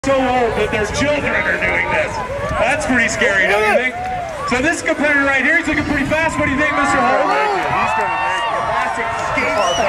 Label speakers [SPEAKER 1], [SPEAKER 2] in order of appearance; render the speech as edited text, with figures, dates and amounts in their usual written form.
[SPEAKER 1] So old that their children are doing this. That's pretty scary, don't you think? So this competitor right here, he's looking pretty fast. What do you think, Mr. Holt?
[SPEAKER 2] He's going to make it. Classic skate